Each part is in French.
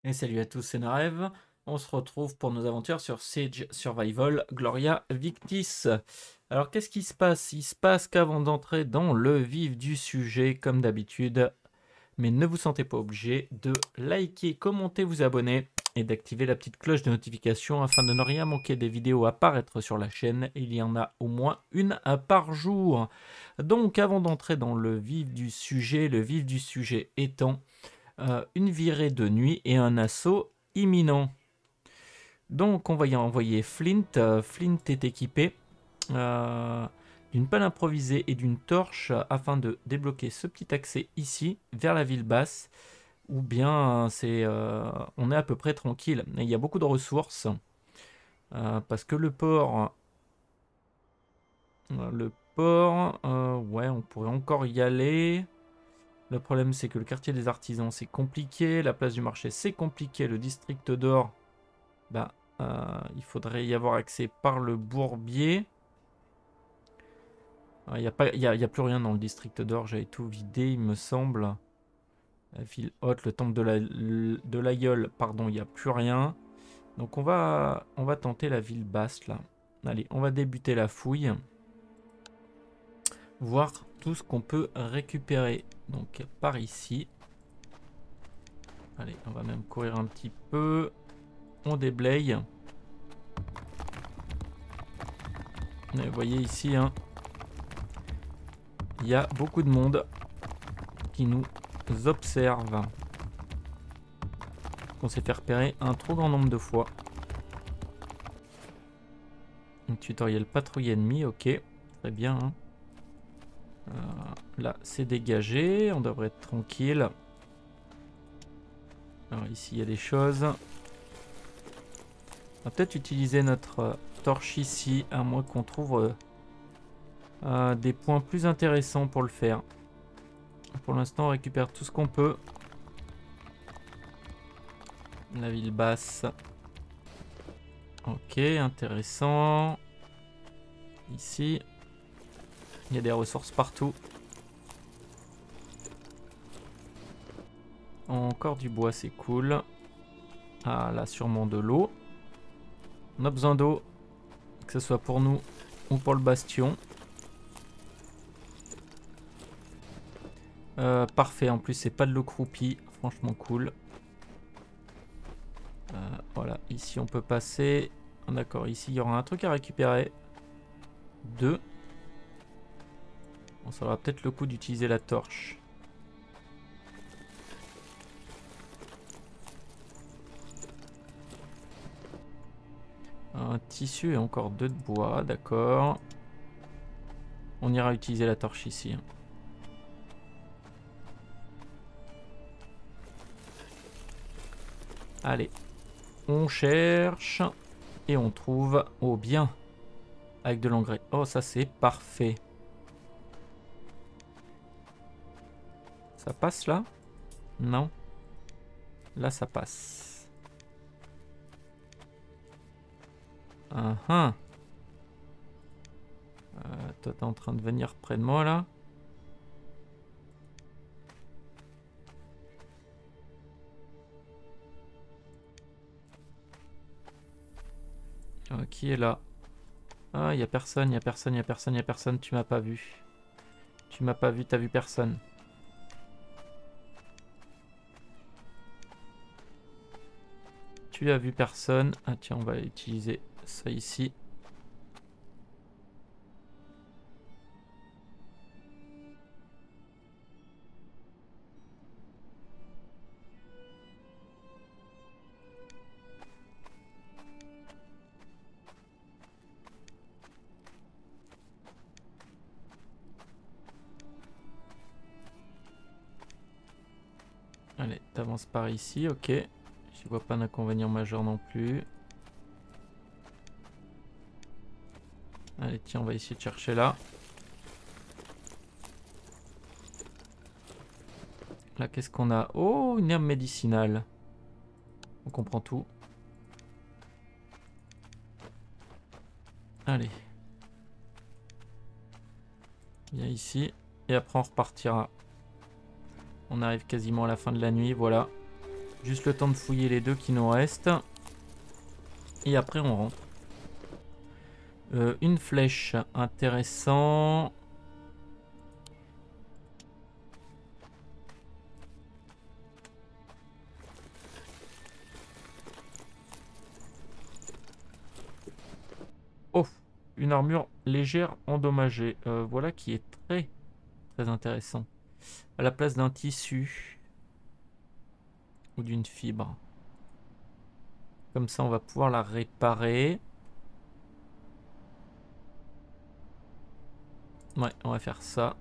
Et salut à tous, c'est Narev. On se retrouve pour nos aventures sur Siege Survival Gloria Victis. Alors qu'est-ce qui se passe? Il se passe qu'avant d'entrer dans le vif du sujet, comme d'habitude, mais ne vous sentez pas obligé de liker, commenter, vous abonner et d'activer la petite cloche de notification afin de ne rien manquer des vidéos à apparaître sur la chaîne. Il y en a au moins une par jour. Donc avant d'entrer dans le vif du sujet étant une virée de nuit et un assaut imminent. Donc on va y envoyer Flint. Flint est équipé d'une pelle improvisée et d'une torche afin de débloquer ce petit accès ici vers la ville basse. Ou bien on est à peu près tranquille. Et il y a beaucoup de ressources parce que le port, ouais, on pourrait encore y aller. Le problème, c'est que le quartier des artisans, c'est compliqué. La place du marché, c'est compliqué. Le district d'or, bah, il faudrait y avoir accès par le bourbier. Il n'y a plus rien dans le district d'or. J'avais tout vidé, il me semble. La ville haute, le temple de l'aïeul, pardon, il n'y a plus rien. Donc on va tenter la ville basse, là. Allez, on va débuter la fouille. Voir tout ce qu'on peut récupérer. Donc par ici. Allez, on va même courir un petit peu. On déblaye. Vous voyez ici, hein, il y a beaucoup de monde qui nous observe. On s'est fait repérer un trop grand nombre de fois. Un tutoriel patrouille ennemie, ok. Très bien. Hein. Là, c'est dégagé. On devrait être tranquille. Alors ici, il y a des choses. On va peut-être utiliser notre torche ici, à moins qu'on trouve des points plus intéressants pour le faire. Pour l'instant, on récupère tout ce qu'on peut. La ville basse. Ok, intéressant. Ici, il y a des ressources partout. Encore du bois, c'est cool. Ah, là, sûrement de l'eau. On a besoin d'eau, que ce soit pour nous ou pour le bastion. Parfait, en plus, c'est pas de l'eau croupie. Franchement cool. Voilà, ici, on peut passer. D'accord, ici, il y aura un truc à récupérer. 2. Bon, ça aura peut-être le coup d'utiliser la torche. Un tissu et encore 2 de bois, d'accord. On ira utiliser la torche ici. Allez, on cherche et on trouve. Oh bien, avec de l'engrais. Oh, ça c'est parfait. Ça passe là? Non. Là, ça passe. Toi, t'es en train de venir près de moi là. Qui est là? Ah, il y a personne, il y a personne, il y a personne, il y a personne. Tu m'as pas vu. Tu m'as pas vu, t'as vu personne. Tu as vu personne. Ah tiens, on va utiliser ça ici. Allez, t'avances par ici, ok. Je vois pas d'inconvénient majeur non plus. Allez, tiens, on va essayer de chercher là. Là, qu'est-ce qu'on a? Oh, une herbe médicinale. On comprend tout. Allez. Viens ici. Et après, on repartira. On arrive quasiment à la fin de la nuit, voilà. Juste le temps de fouiller les deux qui nous restent. Et après on rentre. Une flèche, intéressant. Oh, une armure légère endommagée. Voilà qui est très intéressant. À la place d'un tissu ou d'une fibre. Comme ça, on va pouvoir la réparer. Ouais, on va faire ça.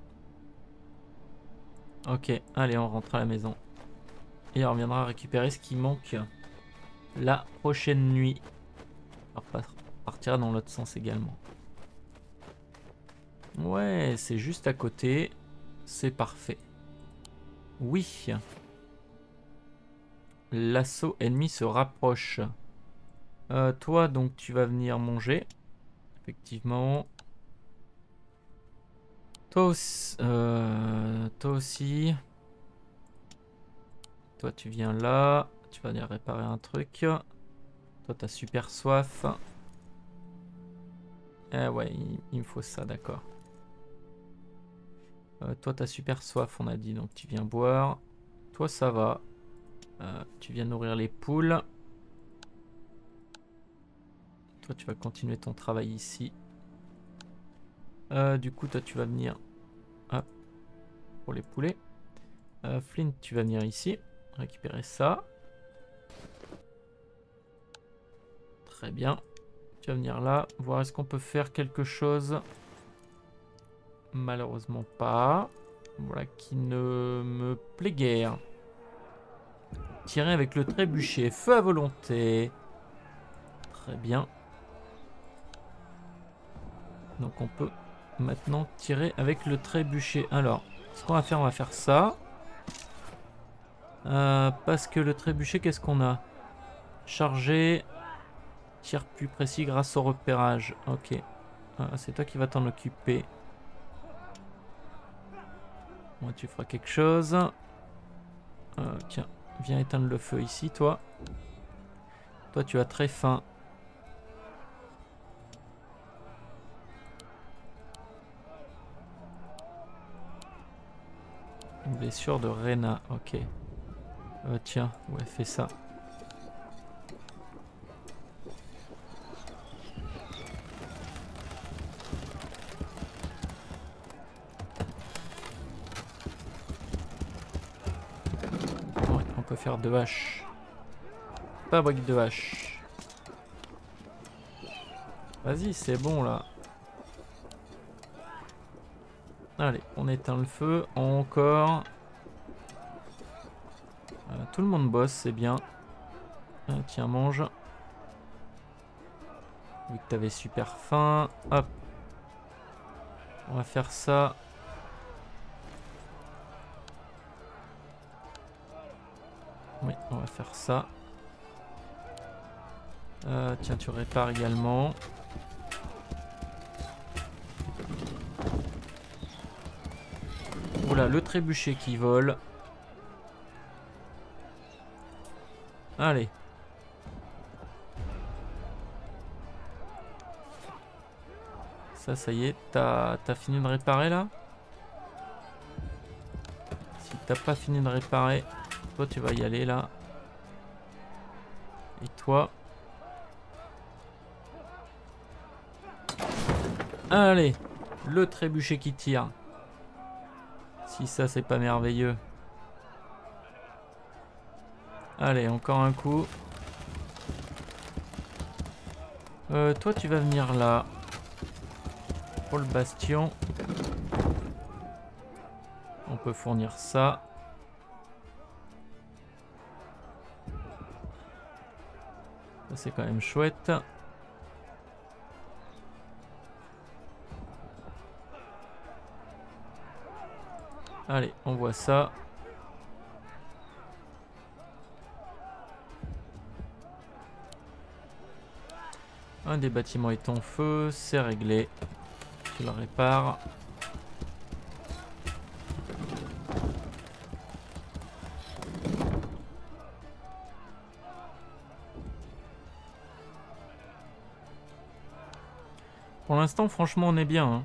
Ok, allez, on rentre à la maison. Et on reviendra récupérer ce qui manque la prochaine nuit. On partira dans l'autre sens également. Ouais, c'est juste à côté. C'est parfait. Oui. L'assaut ennemi se rapproche. Toi, donc, tu vas venir manger. Effectivement. Toi aussi. Toi aussi. Toi, tu viens là. Tu vas venir réparer un truc. Toi, t'as super soif. Eh ouais, il me faut ça, d'accord. Toi, t'as super soif, on a dit, donc tu viens boire. Toi, ça va. Tu viens nourrir les poules. Toi, tu vas continuer ton travail ici. Du coup, toi, tu vas venir... Hop, pour les poulets. Flint, tu vas venir ici. Récupérer ça. Très bien. Tu vas venir là. Voir est-ce qu'on peut faire quelque chose. Malheureusement pas. Voilà qui ne me plaît guère. Tirer avec le trébuchet. Feu à volonté. Très bien. Donc on peut maintenant tirer avec le trébuchet. Alors, ce qu'on va faire, on va faire ça. Parce que le trébuchet, qu'est-ce qu'on a? Chargé. Tir plus précis grâce au repérage. Ok. C'est toi qui vas t'en occuper. Moi, tu feras quelque chose. Tiens, viens éteindre le feu ici, toi. Toi, tu as très faim. Une blessure de Rena, ok. Tiens, ouais, fais ça. Ouais, on peut faire 2 haches. Fabrique de haches. Vas-y, c'est bon là. Allez, on éteint le feu. Encore. Tout le monde bosse, c'est bien. Tiens, mange. Vu que t'avais super faim. Hop. On va faire ça. Oui, on va faire ça. Tiens, tu répares également. Oula, le trébuchet qui vole. Allez. Ça y est, t'as fini de réparer là? Si t'as pas fini de réparer, toi tu vas y aller là. Et toi? Allez, le trébuchet qui tire. Si ça c'est pas merveilleux. Allez, encore un coup. Toi tu vas venir là. Pour le bastion. On peut fournir ça. Ça c'est quand même chouette. Allez, on voit ça. Un des bâtiments est en feu, c'est réglé. Tu le répares. Pour l'instant, franchement, on est bien. Hein.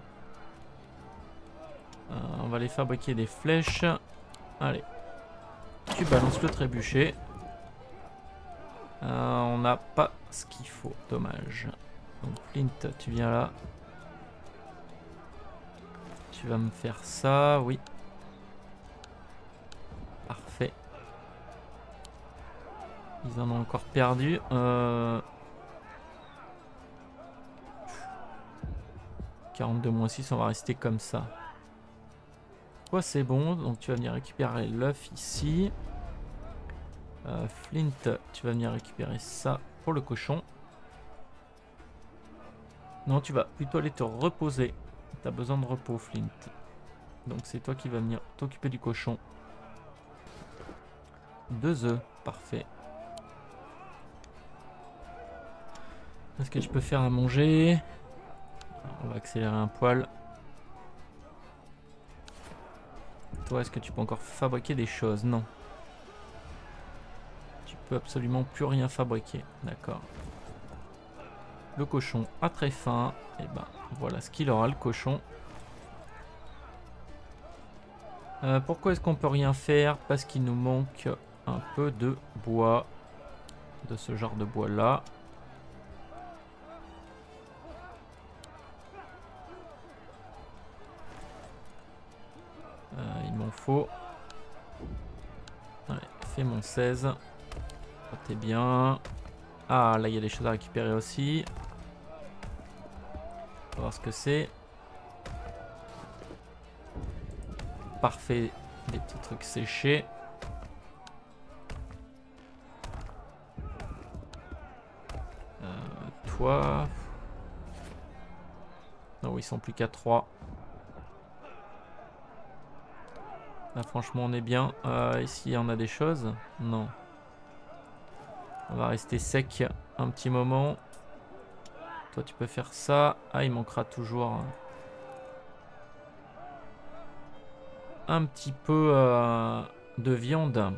On va aller fabriquer des flèches. Allez. Tu balances le trébuchet. On n'a pas ce qu'il faut. Dommage. Donc Flint, tu viens là. Tu vas me faire ça. Oui. Parfait. Ils en ont encore perdu. 42 moins 6, on va rester comme ça. Toi, c'est bon. Donc, tu vas venir récupérer l'œuf ici. Flint, tu vas venir récupérer ça pour le cochon. Non, tu vas plutôt aller te reposer. Tu as besoin de repos, Flint. Donc, c'est toi qui vas venir t'occuper du cochon. 2 œufs, parfait. Est-ce que je peux faire à manger? On va accélérer un poil. Toi, est-ce que tu peux encore fabriquer des choses? Non. Tu peux absolument plus rien fabriquer. D'accord. Le cochon a très faim. Et ben, voilà ce qu'il aura, le cochon. Pourquoi est-ce qu'on peut rien faire? Parce qu'il nous manque un peu de bois. De ce genre de bois-là. Il m'en faut. Allez, fais mon 16. T'es bien. Ah, là, il y a des choses à récupérer aussi. On va voir ce que c'est. Parfait. Des petits trucs séchés. Toi... Non, ils sont plus qu'à 3. Là, franchement, on est bien. Ici, on a des choses? Non. On va rester sec un petit moment. Toi, tu peux faire ça. Ah, il manquera toujours un petit peu de viande.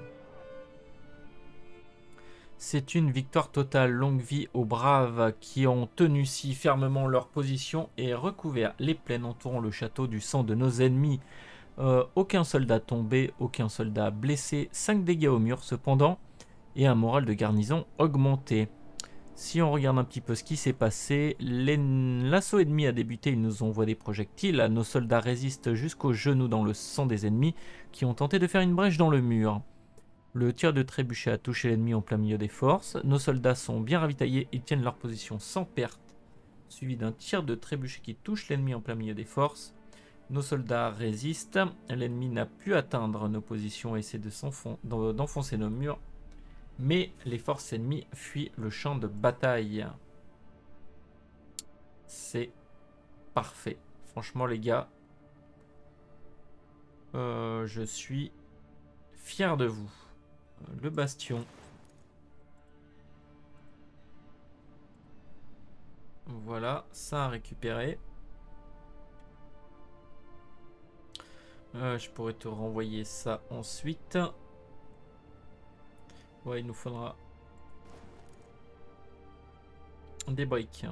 C'est une victoire totale. Longue vie aux braves qui ont tenu si fermement leur position et recouvert les plaines entourant le château du sang de nos ennemis. Aucun soldat tombé, aucun soldat blessé, 5 dégâts au mur cependant, et un moral de garnison augmenté. Si on regarde un petit peu ce qui s'est passé, l'assaut ennemi a débuté, ils nous envoient des projectiles, nos soldats résistent jusqu'aux genoux dans le sang des ennemis qui ont tenté de faire une brèche dans le mur. Le tir de trébuchet a touché l'ennemi en plein milieu des forces, nos soldats sont bien ravitaillés et tiennent leur position sans perte, suivi d'un tir de trébuchet qui touche l'ennemi en plein milieu des forces. Nos soldats résistent, l'ennemi n'a pu atteindre nos positions et essaie d'enfoncer nos murs, mais les forces ennemies fuient le champ de bataille. C'est parfait. Franchement les gars, je suis fier de vous. Le bastion. Voilà, ça à récupérer. Je pourrais te renvoyer ça ensuite. Ouais, il nous faudra des briques.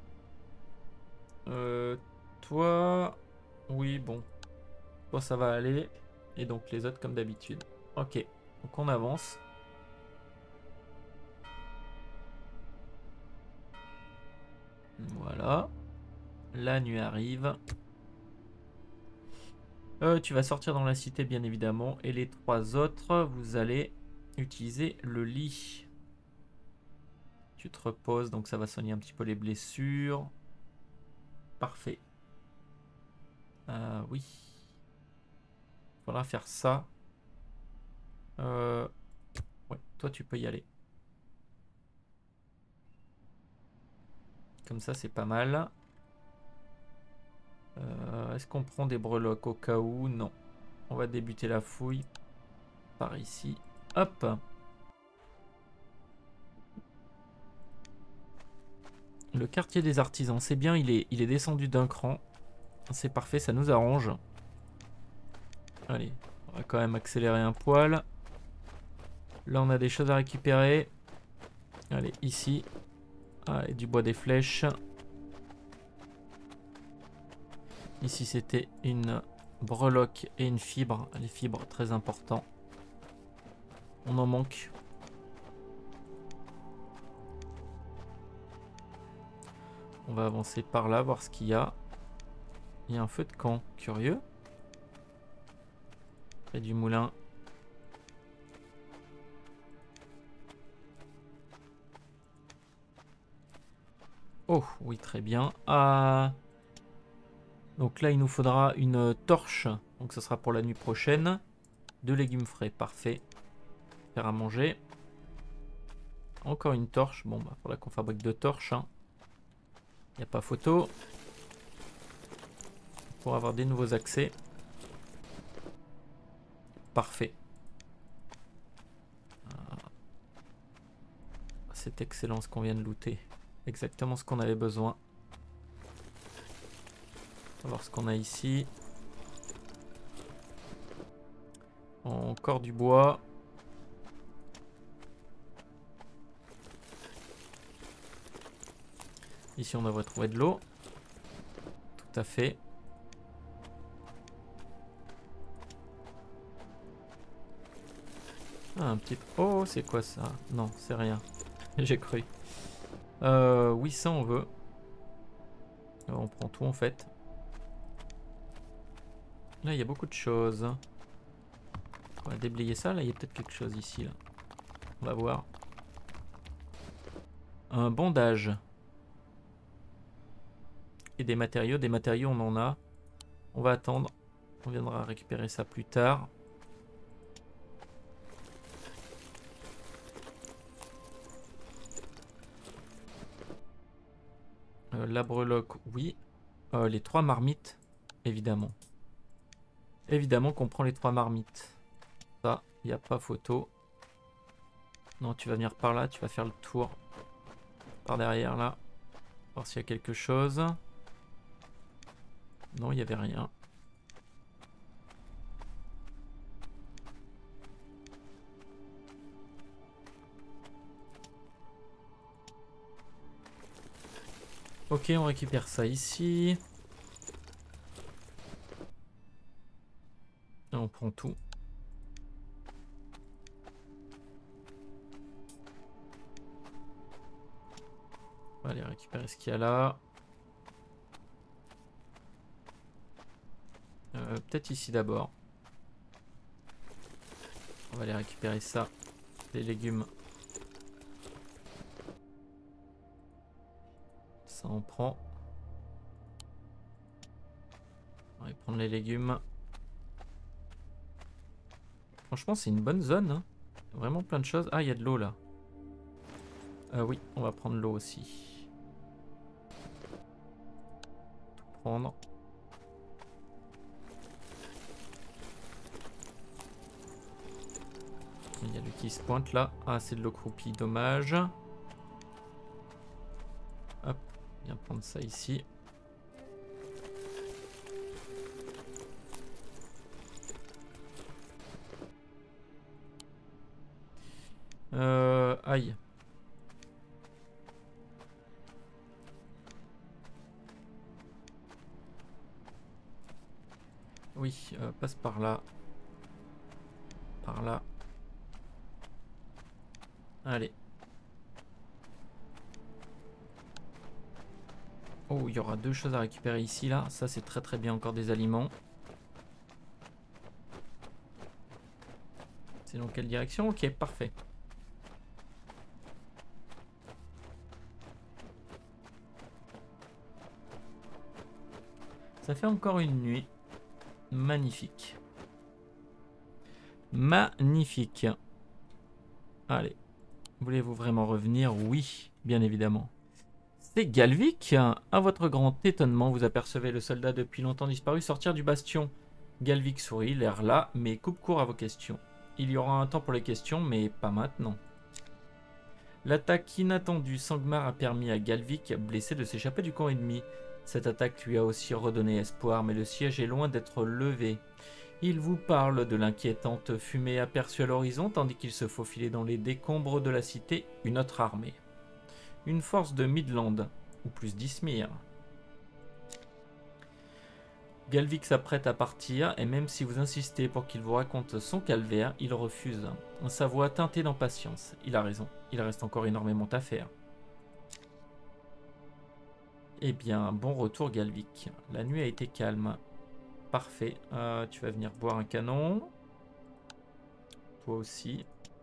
Toi... Oui, bon. Toi, ça va aller. Et donc les autres comme d'habitude. Ok, donc on avance. Voilà. La nuit arrive. Tu vas sortir dans la cité, bien évidemment. Et les 3 autres, vous allez utiliser le lit. Tu te reposes, donc ça va soigner un petit peu les blessures. Parfait. Oui. Faudra faire ça. Ouais, toi tu peux y aller. Comme ça, c'est pas mal. Est-ce qu'on prend des breloques au cas où? Non. On va débuter la fouille par ici. Hop. Le quartier des artisans, c'est bien, il est descendu d'un cran. C'est parfait, ça nous arrange. Allez, on va quand même accélérer un poil. Là, on a des choses à récupérer. Allez, ici. Allez, du bois des flèches. Ici, c'était une breloque et une fibre. Les fibres, très important. On en manque. On va avancer par là, voir ce qu'il y a. Il y a un feu de camp. Curieux. Près du moulin. Oh, oui, très bien. Ah... Donc là, il nous faudra une torche. Donc ça sera pour la nuit prochaine. 2 légumes frais, parfait. Faire à manger. Encore une torche. Bon, bah, faudra qu'on fabrique 2 torches. Hein. Il n'y a pas photo. Pour avoir des nouveaux accès. Parfait. C'est excellent ce qu'on vient de looter. Exactement ce qu'on avait besoin. On va voir ce qu'on a ici. Encore du bois. Ici, on devrait trouver de l'eau. Tout à fait. Ah, un petit... Oh, c'est quoi ça? Non, c'est rien. J'ai cru. 800, on veut. On prend tout, en fait. Là, il y a beaucoup de choses. On va déblayer ça. Là, il y a peut-être quelque chose ici. Là. On va voir. Un bandage. Et des matériaux. Des matériaux, on en a. On va attendre. On viendra récupérer ça plus tard. La breloque, oui. Les 3 marmites, évidemment. Évidemment qu'on prend les 3 marmites. Ça, il n'y a pas photo. Non, tu vas venir par là, tu vas faire le tour. Par derrière, là. Voir s'il y a quelque chose. Non, il n'y avait rien. Ok, on récupère ça ici. Et on prend tout. On va aller récupérer ce qu'il y a là. Peut-être ici d'abord. On va aller récupérer ça. Les légumes. Ça on prend. On va prendre les légumes. Franchement, c'est une bonne zone. Hein. Vraiment plein de choses. Ah, il y a de l'eau là. Oui, on va prendre l'eau aussi. Tout prendre. Il y a lui qui se pointe là. Ah, c'est de l'eau croupie, dommage. Hop, viens prendre ça ici. Aïe. Oui, passe par là. Par là. Allez. Oh, il y aura 2 choses à récupérer ici, là. Ça, c'est très très bien, encore des aliments. C'est dans quelle direction? Ok, parfait. Ça fait encore une nuit. Magnifique. Magnifique. Allez. Voulez-vous vraiment revenir? Oui, bien évidemment. C'est Galvic. À votre grand étonnement, vous apercevez le soldat depuis longtemps disparu sortir du bastion. Galvic sourit, l'air là, mais coupe court à vos questions. Il y aura un temps pour les questions, mais pas maintenant. L'attaque inattendue Sangmar a permis à Galvic, blessé, de s'échapper du camp ennemi. Cette attaque lui a aussi redonné espoir, mais le siège est loin d'être levé. Il vous parle de l'inquiétante fumée aperçue à l'horizon, tandis qu'il se faufilait dans les décombres de la cité une autre armée. Une force de Midland, ou plus d'Ismir. Galvik s'apprête à partir et même si vous insistez pour qu'il vous raconte son calvaire, il refuse. Sa voix teintée d'impatience. Il a raison, il reste encore énormément à faire. Eh bien, bon retour Galvik. La nuit a été calme. Parfait. Tu vas venir boire un canon. Toi aussi.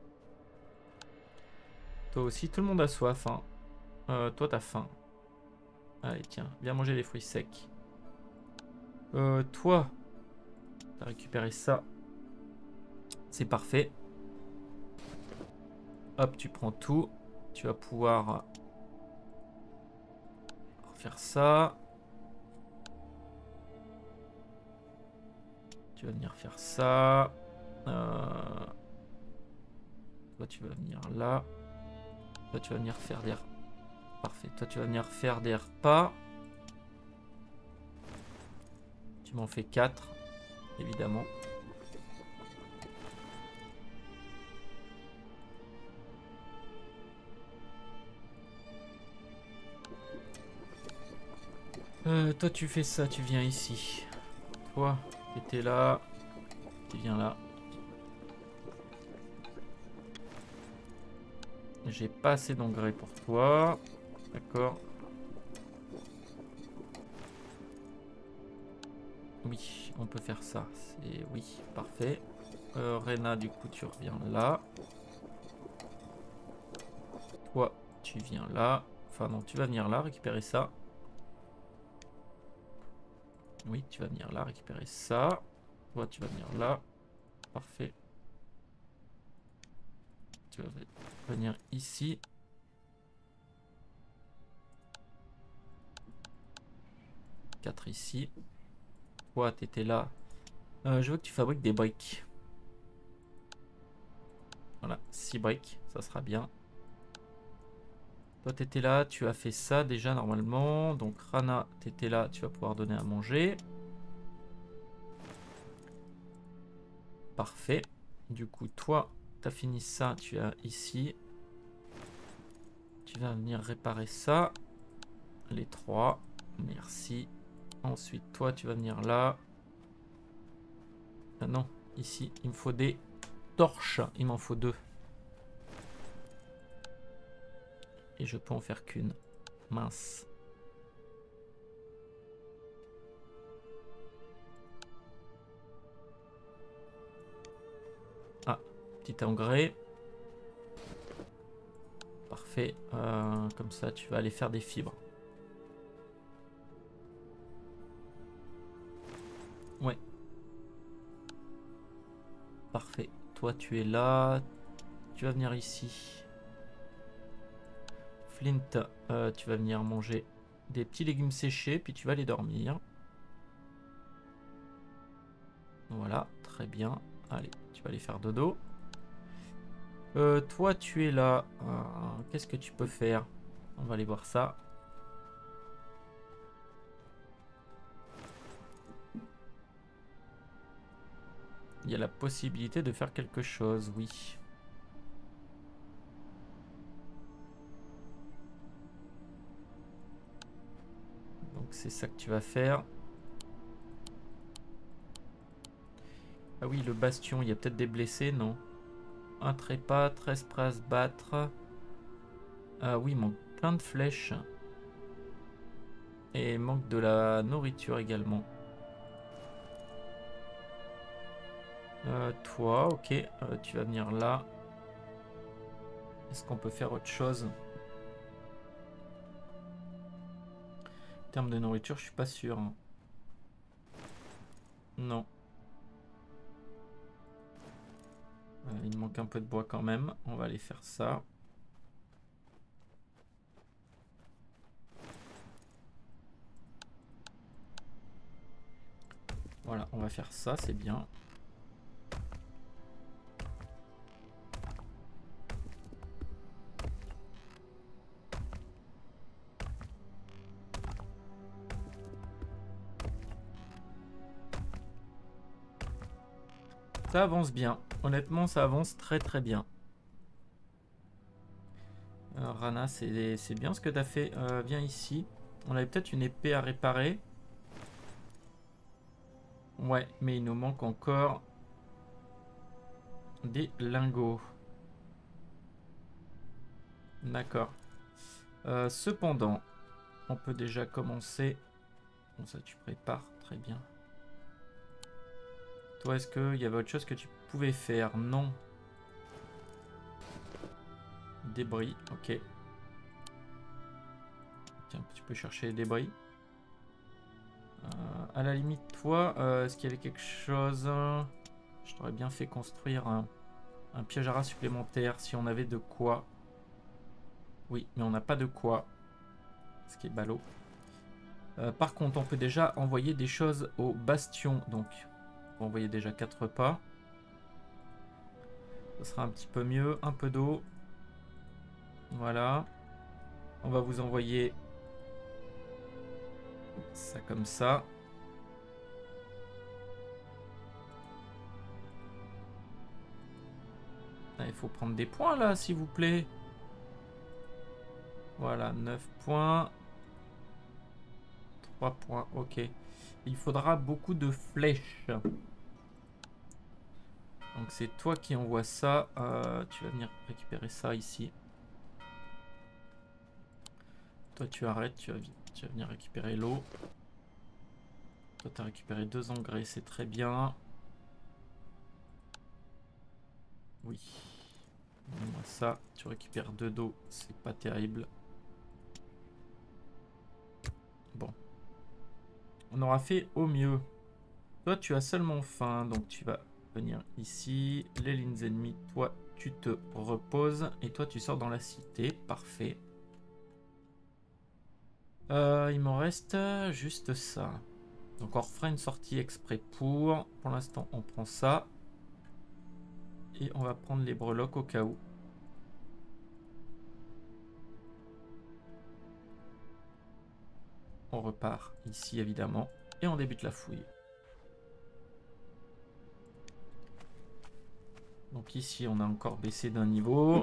Toi aussi, tout le monde a soif. Hein. Toi, t'as faim. Allez, tiens, viens manger des fruits secs. Toi, t'as récupéré ça. C'est parfait. Hop, tu prends tout. Tu vas pouvoir refaire ça. Tu vas venir faire ça. Toi, tu vas venir là. Toi, tu vas venir faire des... Parfait. Toi, tu vas venir faire des repas. Tu m'en fais 4, évidemment. Toi, tu fais ça, tu viens ici. Toi, t'étais là. Tu viens là. J'ai pas assez d'engrais pour toi. D'accord. Oui, on peut faire ça. C'est oui, parfait. Rena, du coup, tu reviens là. Toi, tu viens là. Enfin, non, tu vas venir là, récupérer ça. Oui, tu vas venir là, récupérer ça. Toi, tu vas venir là. Parfait. Tu vas venir ici. Quatre ici. Toi, t'étais là. Je veux que tu fabriques des briques. Voilà, 6 briques, ça sera bien. Toi, t'étais là, tu as fait ça déjà normalement. Donc, Rana, t'étais là, tu vas pouvoir donner à manger. Parfait. Du coup, toi, t'as fini ça, tu as ici. Tu vas venir réparer ça. Les 3. Merci. Ensuite, toi, tu vas venir là. Ah non, ici, il me faut des torches. Il m'en faut 2. Et je peux en faire qu'une. Mince. Ah, petit engrais. Parfait. Comme ça, tu vas aller faire des fibres. Ouais. Parfait. Toi, tu es là. Tu vas venir ici. Flint, tu vas venir manger des petits légumes séchés, puis tu vas aller dormir. Voilà, très bien. Allez, tu vas aller faire dodo. Toi, tu es là. Qu'est-ce que tu peux faire? On va aller voir ça. Il y a la possibilité de faire quelque chose, oui. Donc c'est ça que tu vas faire. Ah oui, le bastion, il y a peut-être des blessés, non? Un trépas, 13 prêts à se battre. Ah oui, il manque plein de flèches. Et il manque de la nourriture également. Toi, ok, tu vas venir là. Est-ce qu'on peut faire autre chose? En termes de nourriture, je suis pas sûr. Hein. Non. Il manque un peu de bois quand même. On va aller faire ça. Voilà, on va faire ça, c'est bien. Ça avance bien. Honnêtement, ça avance très très bien. Rana, c'est bien ce que tu as fait. Viens ici. On avait peut-être une épée à réparer. Ouais, mais il nous manque encore des lingots. D'accord. Cependant, on peut déjà commencer. Bon, ça tu prépares, très bien. Toi, est-ce qu'il y avait autre chose que tu pouvais faire? Non. Débris, ok. Tiens, tu peux chercher les débris. À la limite, toi, est-ce qu'il y avait quelque chose? Je t'aurais bien fait construire un piège à rats supplémentaire si on avait de quoi. Oui, mais on n'a pas de quoi. Ce qui est ballot. Par contre, on peut déjà envoyer des choses au bastion. Donc, on va envoyer déjà 4 pas. Ce sera un petit peu mieux. Un peu d'eau. Voilà. On va vous envoyer ça comme ça. Ah, il faut prendre des points là, s'il vous plaît. Voilà, 9 points. 3 points, ok. Il faudra beaucoup de flèches. Donc c'est toi qui envoies ça. Tu vas venir récupérer ça ici. Toi tu arrêtes, tu vas venir récupérer l'eau. Toi tu as récupéré 2 engrais, c'est très bien. Oui. Donne-moi ça, tu récupères 2 d'eau, c'est pas terrible. Bon. On aura fait au mieux. Toi tu as seulement faim, donc tu vas venir ici. Les lignes ennemies, toi tu te reposes. Et toi tu sors dans la cité, parfait. Il m'en reste juste ça. Donc on refera une sortie exprès pour. Pour l'instant on prend ça. Et on va prendre les breloques au cas où. On repart ici évidemment. Et on débute la fouille. Donc ici on a encore baissé d'un niveau.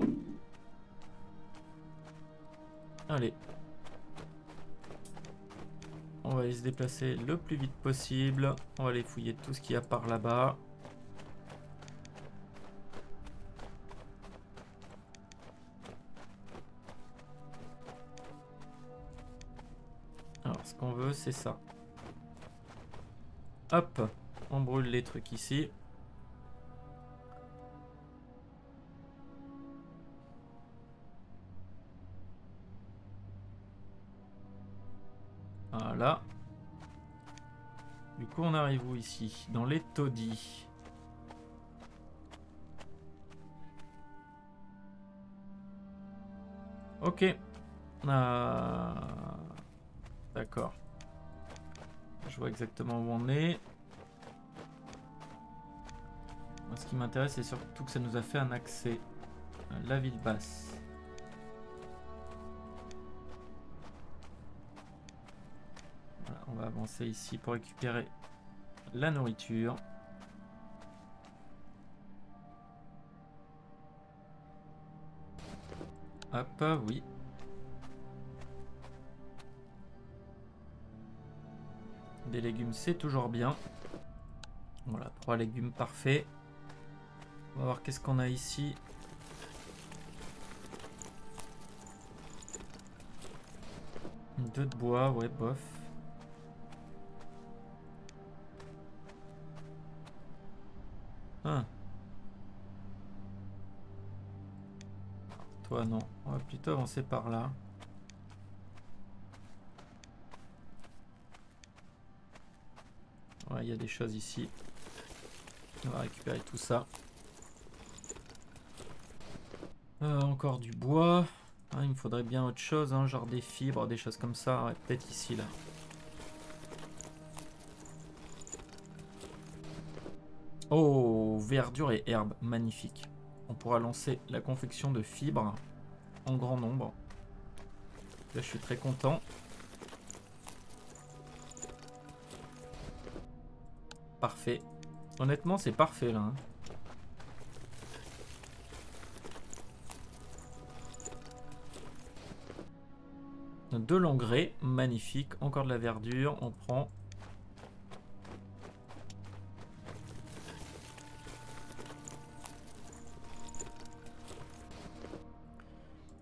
Allez. On va aller se déplacer le plus vite possible. On va aller fouiller tout ce qu'il y a par là-bas. Alors ce qu'on veut c'est ça. Hop, on brûle les trucs ici. Voilà. Du coup on arrive où ici? Dans les taudis. Ok. D'accord. Je vois exactement où on est. Moi, ce qui m'intéresse, c'est surtout que ça nous a fait un accès à la ville basse. Voilà, on va avancer ici pour récupérer la nourriture. Hop, oui. Des légumes, c'est toujours bien. Voilà, 3 légumes, parfait. On va voir qu'est-ce qu'on a ici. Deux de bois, ouais, bof. Ah. Toi, non. On va plutôt avancer par là. Ouais, il y a des choses ici. On va récupérer tout ça. Encore du bois. Ah, il me faudrait bien autre chose, hein, genre des fibres, des choses comme ça. Ouais, peut-être ici, là. Oh, verdure et herbes, magnifique. On pourra lancer la confection de fibres en grand nombre. Là, je suis très content. Parfait. Honnêtement, c'est parfait, là. Hein. De l'engrais, magnifique. Encore de la verdure, on prend.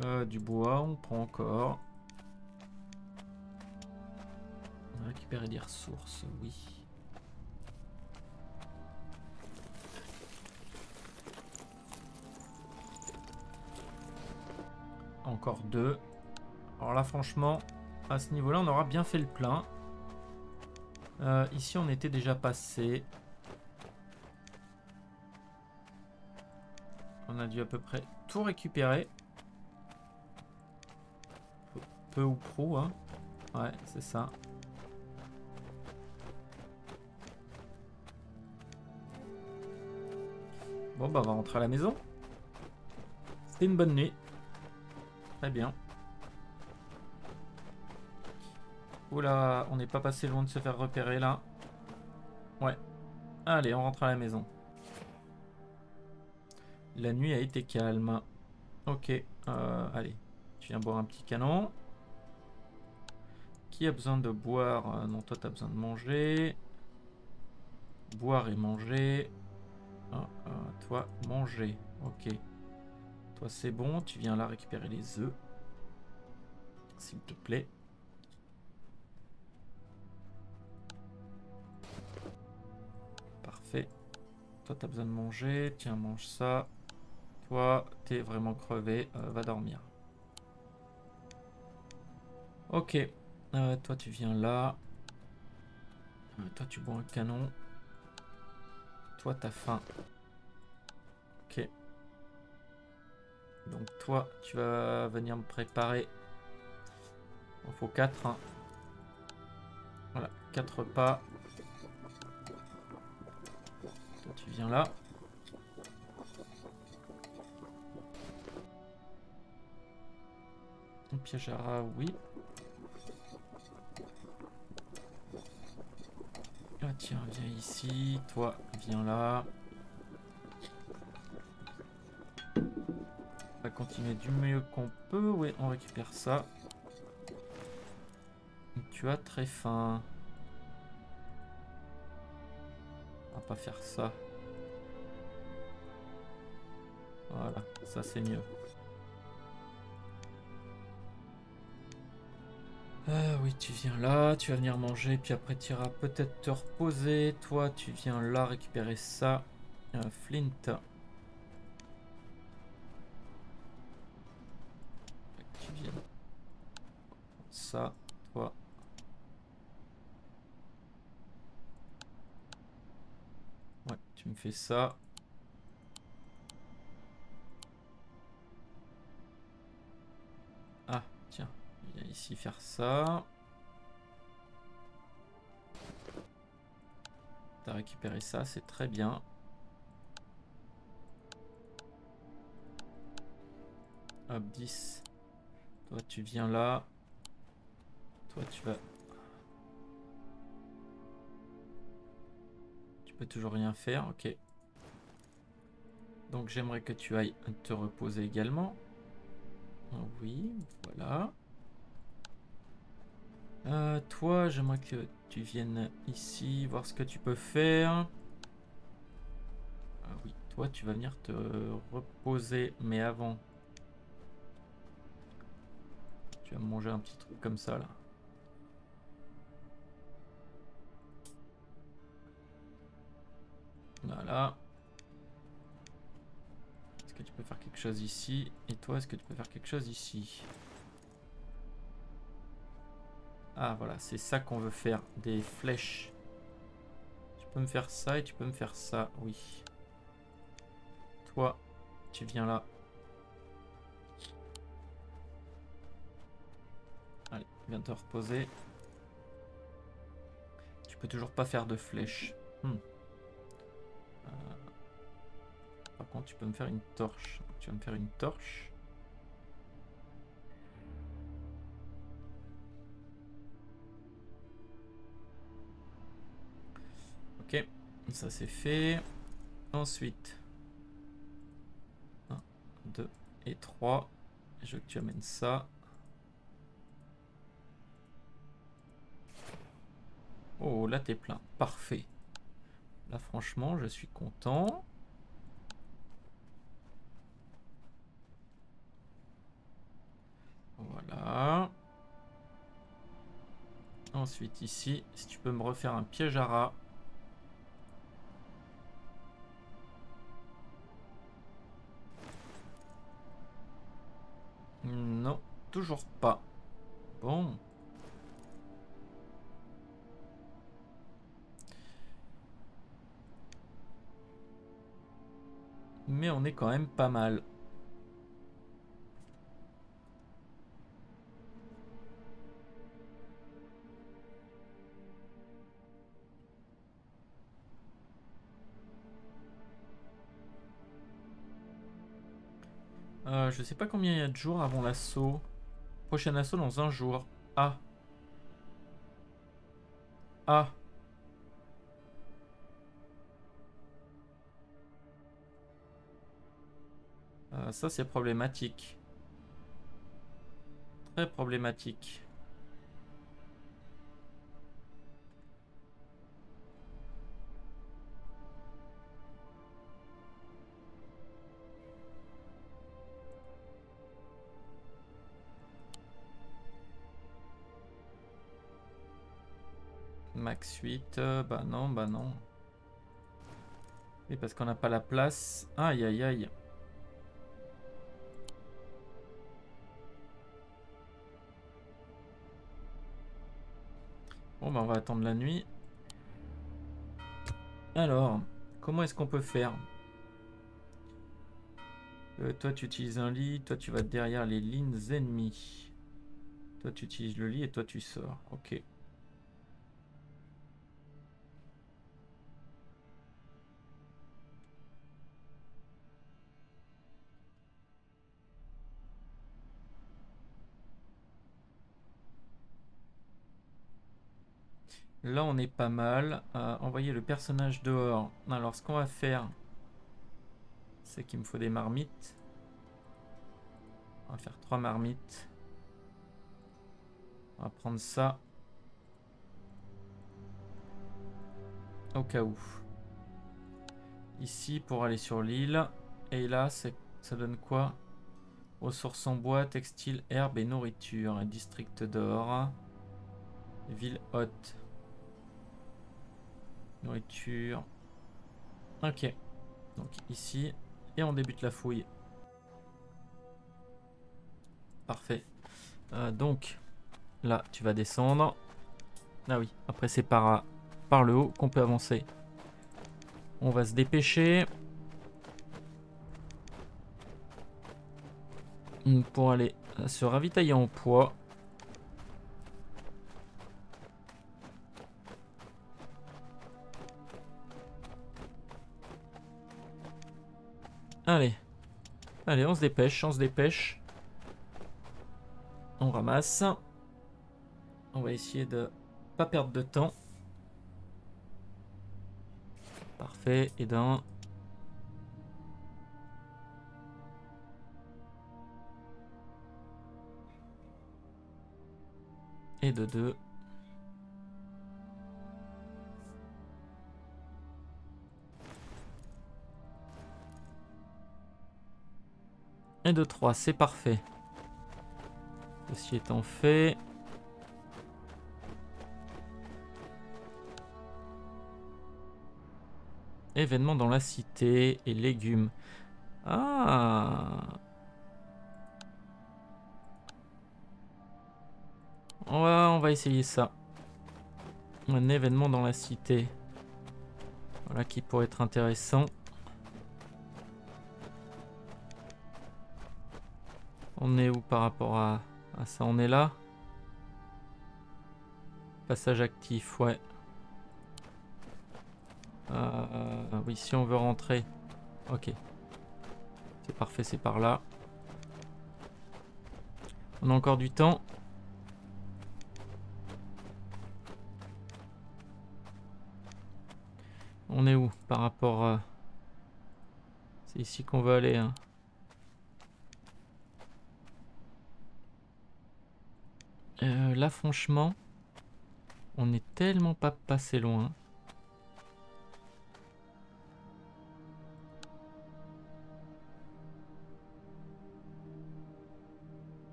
Du bois, on prend encore. On va récupérer des ressources, oui. Encore 2. Alors là, franchement, à ce niveau-là, on aura bien fait le plein. Ici, on était déjà passé. On a dû à peu près tout récupérer. Peu ou prou, hein. Ouais, c'est ça. Bon, bah, on va rentrer à la maison. C'était une bonne nuit. Très bien. Oula, on n'est pas passé loin de se faire repérer, là. Ouais. Allez, on rentre à la maison. La nuit a été calme. Ok, allez. Tu viens boire un petit canon. Qui a besoin de boire? Non, toi, tu as besoin de manger. Boire et manger. Toi, manger. Ok. Toi, c'est bon. Tu viens là récupérer les œufs. S'il te plaît. Parfait. Toi, tu as besoin de manger. Tiens, mange ça. Toi, t'es vraiment crevé. Va dormir. Ok. Toi, tu viens là. Toi, tu bois un canon. Toi, t'as faim. Ok. Donc, toi, tu vas venir me préparer. Il faut 4. Hein. Voilà, 4 repas. Toi, tu viens là. Un piège à rat, oui. Ah, tiens, viens ici. Toi, viens là. On va continuer du mieux qu'on peut. Oui, on récupère ça. Tu as très faim. On va pas faire ça. Voilà, ça c'est mieux. Ah oui, tu viens là, tu vas venir manger, puis après tu iras peut-être te reposer. Toi, tu viens là récupérer ça. Flint. Tu viens ça, toi. Ouais, tu me fais ça. Ah, tiens, viens ici faire ça. T'as récupéré ça, c'est très bien. Hop, 10. Toi, tu viens là. Toi, tu vas... Tu peux toujours rien faire, ok. Donc, j'aimerais que tu ailles te reposer également. Oui, voilà. Toi, j'aimerais que tu viennes ici, voir ce que tu peux faire. Ah oui, toi, tu vas venir te reposer, mais avant... Tu vas manger un petit truc comme ça, là. Voilà. Est-ce que tu peux faire quelque chose ici? Et toi, est-ce que tu peux faire quelque chose ici? Ah, voilà, c'est ça qu'on veut faire. Des flèches. Tu peux me faire ça et tu peux me faire ça, oui. Toi, tu viens là. Allez, viens te reposer. Tu peux toujours pas faire de flèches. Par contre, tu peux me faire une torche. Tu vas me faire une torche. Ok, ça c'est fait. Ensuite, 1, 2 et 3. Je veux que tu amènes ça. Oh, là t'es plein. Parfait. Là, franchement, je suis content. Ensuite, ici, si tu peux me refaire un piège à rat. Non, toujours pas. Bon. Mais on est quand même pas mal. Je sais pas combien il y a de jours avant l'assaut. Prochain assaut dans un jour. Ah. Ah. Ça c'est problématique. Très problématique. Max 8, bah non, bah non. Oui, parce qu'on n'a pas la place. Aïe, aïe, aïe. Bon, bah on va attendre la nuit. Alors, comment est-ce qu'on peut faire? Toi, tu utilises un lit. Toi, tu vas derrière les lignes ennemies. Toi, tu utilises le lit et toi, tu sors. Ok. Là, on est pas mal. Envoyer le personnage dehors. Alors, ce qu'on va faire, c'est qu'il me faut des marmites. On va faire 3 marmites. On va prendre ça. Au cas où. Ici, pour aller sur l'île. Et là, ça donne quoi? Ressources en bois, textile, herbe et nourriture. Un district d'or. Ville haute. Nourriture. Ok. Donc ici. Et on débute la fouille. Parfait. Donc, là, tu vas descendre. Ah oui, après c'est par le haut qu'on peut avancer. On va se dépêcher. Pour aller se ravitailler en poids. Allez. Allez, on se dépêche, on se dépêche. On ramasse. On va essayer de pas perdre de temps. Parfait. Et d'un. Et de deux. Et de trois, c'est parfait. Ceci étant fait. Événement dans la cité et légumes. Ah. On va essayer ça. Un événement dans la cité. Voilà qui pourrait être intéressant. On est où par rapport à ça? On est là. Passage actif, ouais. Oui, si on veut rentrer. Ok. C'est parfait, c'est par là. On a encore du temps. On est où par rapport à... C'est ici qu'on veut aller. Hein. Là, franchement, on n'est tellement pas passé loin.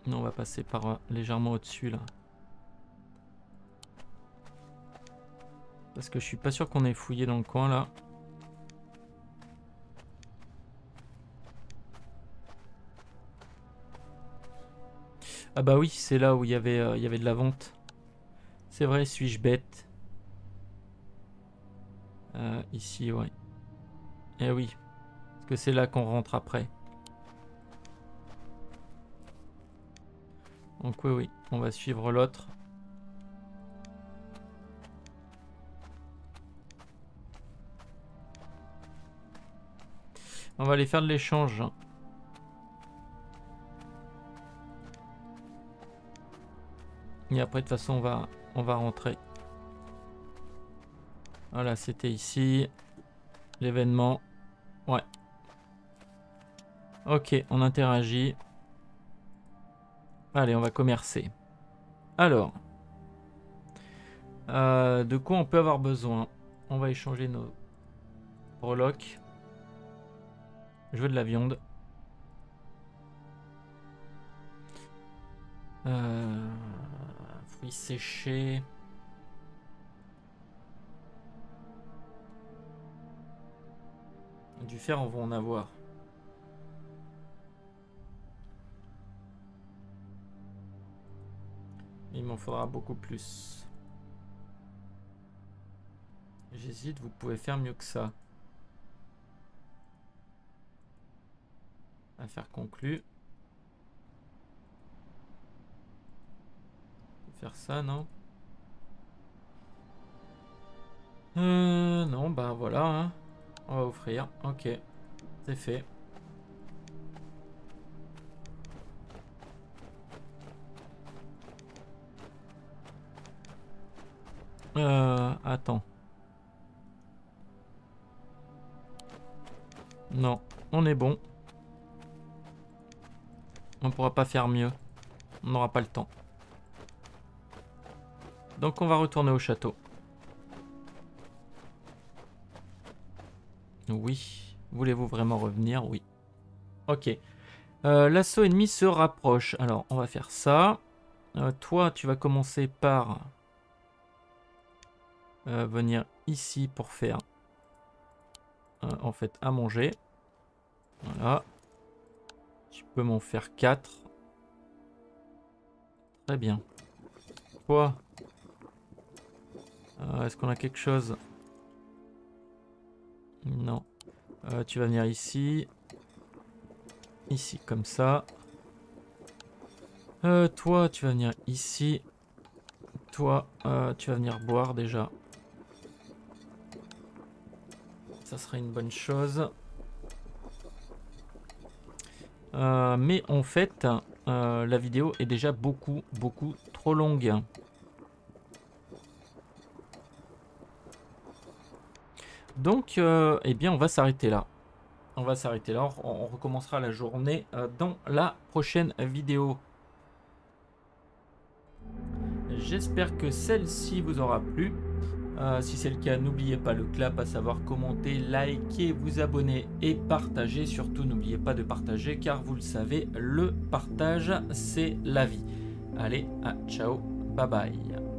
Non, on va passer par légèrement au-dessus là. Parce que je suis pas sûr qu'on ait fouillé dans le coin là. Ah bah oui, c'est là où il y avait de la vente. C'est vrai, suis-je bête? Ici, ouais. Eh oui, parce que c'est là qu'on rentre après. Donc oui, oui, on va suivre l'autre. On va aller faire de l'échange. Et après, de toute façon, on va rentrer. Voilà, c'était ici. L'événement. Ouais. Ok, on interagit. Allez, on va commercer. Alors. De quoi on peut avoir besoin? On va échanger nos breloques. Je veux de la viande. Fruits séchés. Du fer, on va en avoir. Il m'en faudra beaucoup plus. J'hésite, vous pouvez faire mieux que ça. Affaire conclue. Faire ça, non? Non, bah voilà. Hein. On va offrir. Ok. C'est fait. Attends. Non, on est bon. On pourra pas faire mieux. On n'aura pas le temps. Donc on va retourner au château. Oui. Voulez-vous vraiment revenir? Oui. Ok. L'assaut ennemi se rapproche. Alors, on va faire ça. Toi, tu vas commencer par venir ici pour faire en fait à manger. Voilà. Tu peux m'en faire 4. Très bien. Toi, est-ce qu'on a quelque chose? Non. Tu vas venir ici. Ici, comme ça. Toi, tu vas venir ici. Toi, tu vas venir boire déjà. Ça serait une bonne chose. Mais en fait, la vidéo est déjà beaucoup trop longue. Donc, eh bien, on va s'arrêter là. On va s'arrêter là. On recommencera la journée dans la prochaine vidéo. J'espère que celle-ci vous aura plu. Si c'est le cas, n'oubliez pas le clap, à savoir commenter, liker, vous abonner et partager. Surtout, n'oubliez pas de partager car vous le savez, le partage, c'est la vie. Allez, ciao, bye bye.